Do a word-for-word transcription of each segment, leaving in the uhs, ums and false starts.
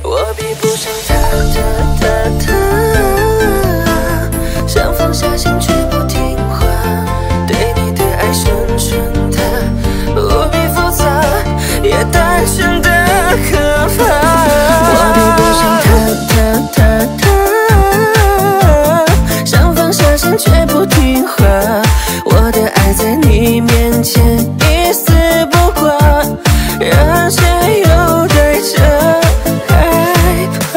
我比不上他，他，他，他，想放下心却不听话，对你的爱深深的，无比复杂，也单纯的可怕。我比不上他，他，他，他，想放下心却不听话，我的爱在你面前一丝不挂，让谁又对着害怕。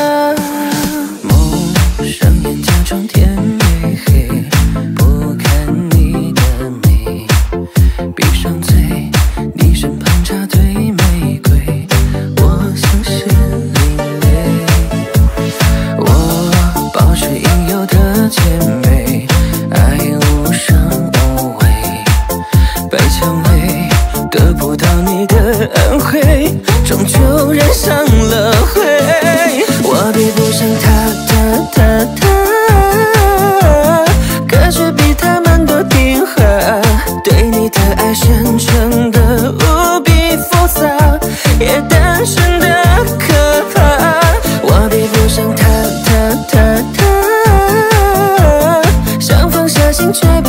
梦上演假装甜美，黑不看你的美，闭上嘴，你身旁插堆玫瑰，我像是另类。我保持应有的甜美，爱无伤无悔，白蔷薇得不到你的安慰，终究染上了灰。我比不上他，他，他，他，可是比他们都听话，对你的爱深沉的无比复杂，也单纯的可怕。我比不上他，他，他，他，想放下心却